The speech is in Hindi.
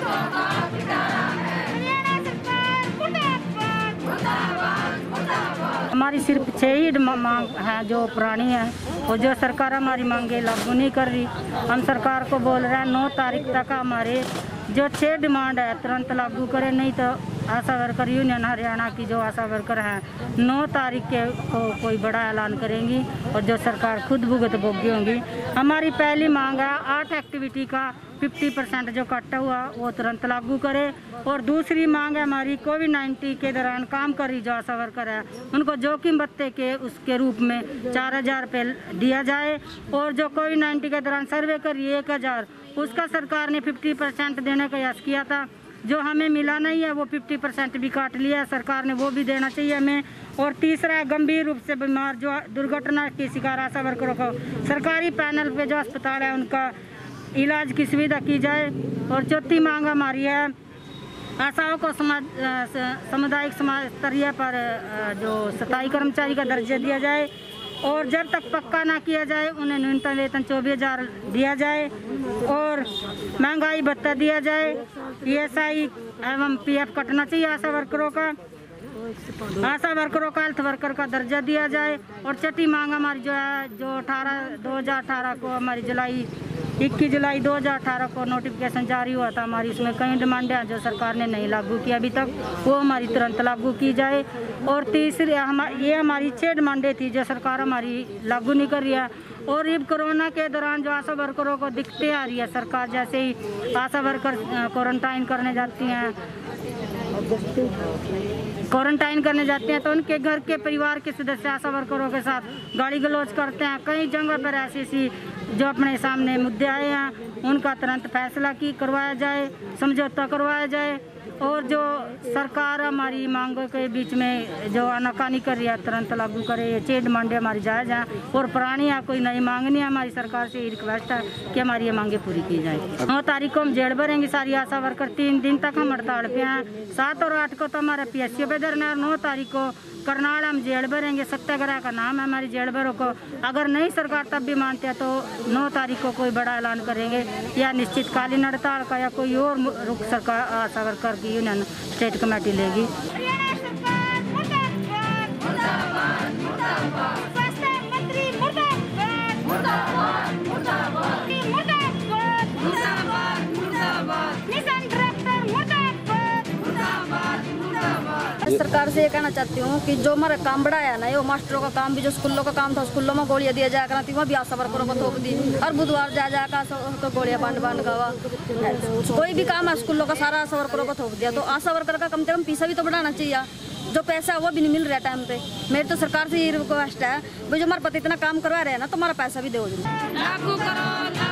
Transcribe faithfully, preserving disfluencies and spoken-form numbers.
हमारी सिर्फ छह ही मांग है जो पुरानी है, और जो सरकार हमारी मांगे लागू नहीं कर रही। हम सरकार को बोल रहे हैं नौ तारीख तक हमारे जो छह डिमांड है तुरंत लागू करें, नहीं तो आशा वर्कर यूनियन हरियाणा की जो आशा वर्कर हैं नौ तारीख के को कोई बड़ा ऐलान करेंगी, और जो सरकार खुद भुगत भोगी होंगी। हमारी पहली मांग है आठ एक्टिविटी का पचास परसेंट जो कटा हुआ वो तुरंत लागू करे, और दूसरी मांग है हमारी कोविड नाइन्टीन के दौरान काम कर रही जो आशा वर्कर है उनको जोखिम भत्ते के उसके रूप में चार हज़ार रुपये दिया जाए, और जो कोविड नाइन्टीन के दौरान सर्वे करी एक हज़ार उसका सरकार ने पचास परसेंट देने का यस किया था, जो हमें मिला नहीं है वो पचास परसेंट भी काट लिया है सरकार ने, वो भी देना चाहिए हमें। और तीसरा गंभीर रूप से बीमार जो दुर्घटना की शिकार आशा वर्करों को सरकारी पैनल पे जो अस्पताल है उनका इलाज की सुविधा की जाए। और चौथी मांग हमारी है आशाओं को समाज सामुदायिक समाज स्तरीय पर जो स्थायी कर्मचारी का दर्जा दिया जाए, और जब तक पक्का ना किया जाए उन्हें न्यूनतम वेतन चौबीस हजार दिया जाए, और महंगाई भत्ता दिया जाए, ई एस आई एवं पी एफ कटना चाहिए आशा वर्करों का, आशा वर्करों का हेल्थ वर्कर का दर्जा दिया जाए। और छठी मांग हमारी जो है जो अठारह दो हज़ार अठारह को हमारी जुलाई इक्कीस जुलाई दो हज़ार अठारह को नोटिफिकेशन जारी हुआ था हमारी, इसमें कई डिमांडें हैं जो सरकार ने नहीं लागू की अभी तक, वो हमारी तुरंत लागू की जाए। और तीसरी हम ये हमारी छह डिमांडें थी जो सरकार हमारी लागू नहीं कर रही है। और ये कोरोना के दौरान जो आशा वर्करों को दिक्कतें आ रही है, सरकार जैसे ही आशा वर्कर क्वारंटाइन करने जाती हैं क्वारंटाइन करने जाते हैं तो उनके घर के परिवार के सदस्य आशा वर्करों के साथ गाली गलौज करते हैं। कई जगह पर ऐसी ऐसी जो अपने सामने मुद्दे आए हैं उनका तुरंत फैसला की करवाया जाए, समझौता करवाया जाए, और जो सरकार हमारी मांगों के बीच में जो आनाकानी कर रही है तुरंत लागू करे। ये छह डिमांडें हमारी जायज़ हैं और पुरानी है, कोई नई मांग नहीं है। हमारी सरकार से ये रिक्वेस्ट है कि हमारी ये मांगें पूरी की जाए। नौ तारीख को हम जेल भरेंगे सारी आशा वर्कर, तीन दिन तक हम हड़ताल पे हैं। सात और आठ को तो हमारा पी एस सी पे धरना है, नौ तारीख को करनाल हम जेल भरेंगे। सत्याग्रह का नाम है हमारी जेल भरों को। अगर नहीं सरकार तब भी मानते हैं तो नौ तारीख को कोई बड़ा ऐलान करेंगे, या निश्चितकालीन हड़ताल का या कोई और रुख सरकार आशा वर्कर की यूनियन स्टेट कमेटी लेगी। सरकार से ये कहना चाहती हूँ कि जो हमारा काम बढ़ाया ना, ये मास्टरों का काम भी, जो स्कूलों का काम था स्कूलों में गोलियां दिया जाया करती वहाँ भी आशा वर्करों को थोप दी। हर बुधवार जा जाकर तो गोलियां बांट बांट का हुआ। कोई भी काम है स्कूलों का सारा आशा वर्करों को थोप दिया, तो आशा वर्कर का कम से कम पैसा भी तो बढ़ाना चाहिए। जो पैसा है वो भी नहीं मिल रहा टाइम पे। मेरी तो सरकार से ये रिक्वेस्ट है भाई, जो हमारे पति इतना काम करवा रहे हैं ना तो हमारा पैसा भी दो।